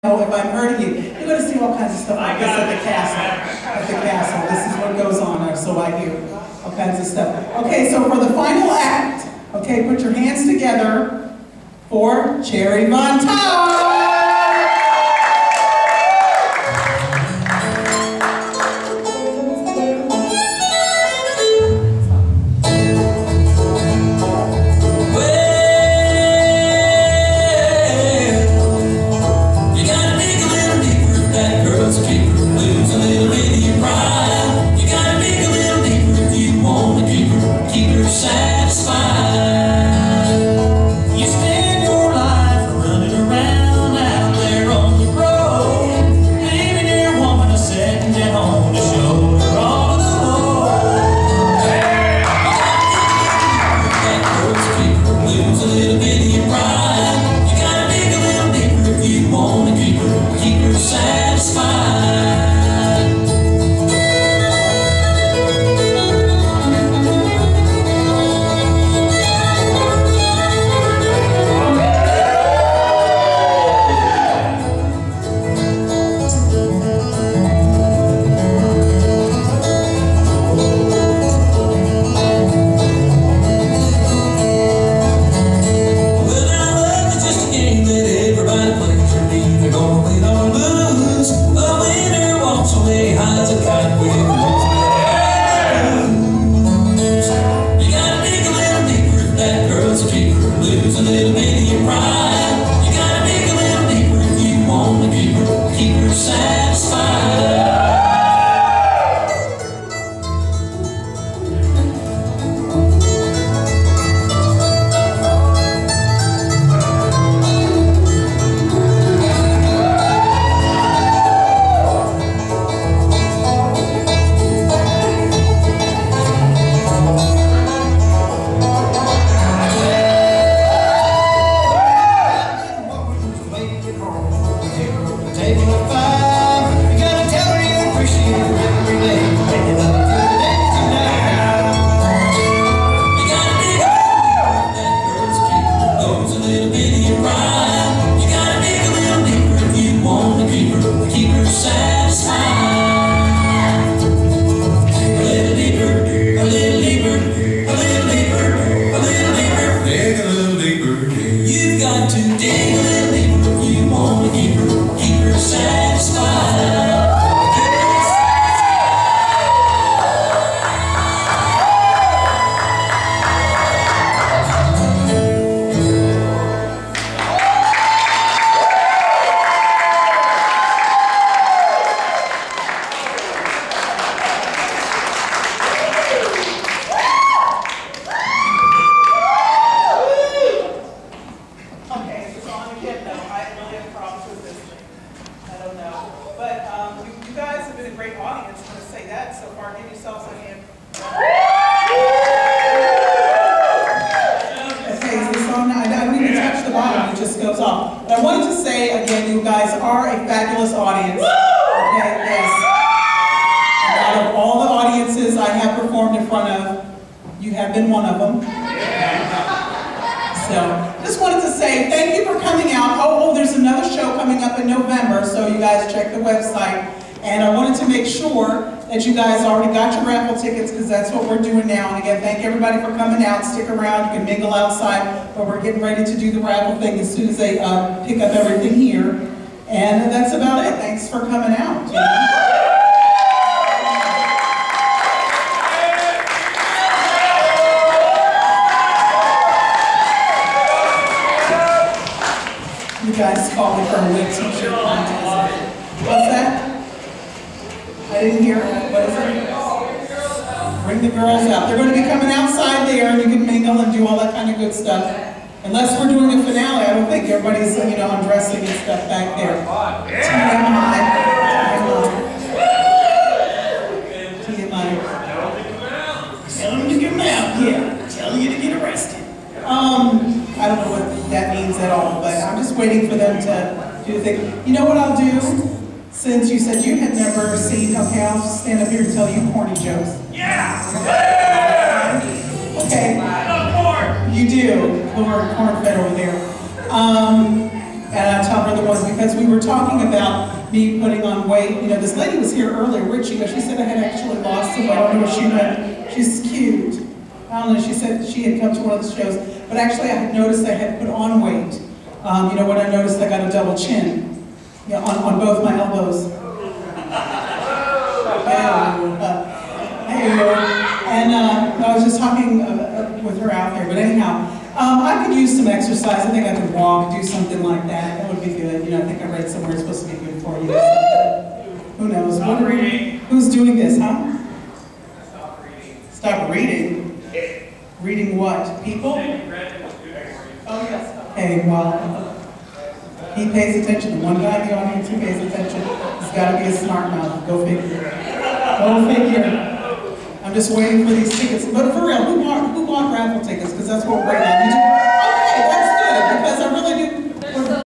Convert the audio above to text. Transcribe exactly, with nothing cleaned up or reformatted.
if I'm hurting you. You're going to see all kinds of stuff like this at the castle. At the castle. This is what goes on, or so I hear. All kinds of stuff. Okay, so for the final act, okay, put your hands together for Cherry Von Topp. Stick around, you can mingle outside, but we're getting ready to do the raffle thing as soon as they uh, pick up everything here. And that's about it. Thanks for coming out. You know? You guys called me for a wig t-shirt contest. What's that? I didn't hear it. What is it? Bring the girls out. They're going to be coming outside there, and you can mingle and do all that kind of good stuff. Unless we're doing a finale, I don't think everybody's, you know, undressing and stuff back there. T M I. T M I. Tell them to get them out. Yeah. Tell you to get arrested. Um, I don't know what that means at all, but I'm just waiting for them to do the thing. You know what I'll do? Since you said you had never seen, okay, I'll just stand up here and tell you corny jokes. Yeah! Okay. No corn! You do. Corn, corn fed over there. Um, And I tell her the ones because we were talking about me putting on weight. You know, this lady was here earlier, Richie, but she said I had actually lost some weight. I don't know where she went. She's cute. I don't know, she said she had come to one of the shows. But actually I had noticed I had put on weight. Um, you know, when I noticed I got a double chin. You know, on, on both my elbows. Yeah. And uh, I was just talking uh, with her out there, but anyhow, um, I could use some exercise. I think I could walk, do something like that. That would be good. You know, I think I read somewhere it's supposed to be good for you. Who knows? Stop what reading. Who's doing this, huh? Stop reading. Stop reading? Reading what? People? Oh, yes. Okay, well, he pays attention. The one guy in the audience who pays attention has got to be a smart mouth. Go figure. Go figure. I'm just waiting for these tickets. But for real, who bought, who bought raffle tickets? Because that's what we're right now.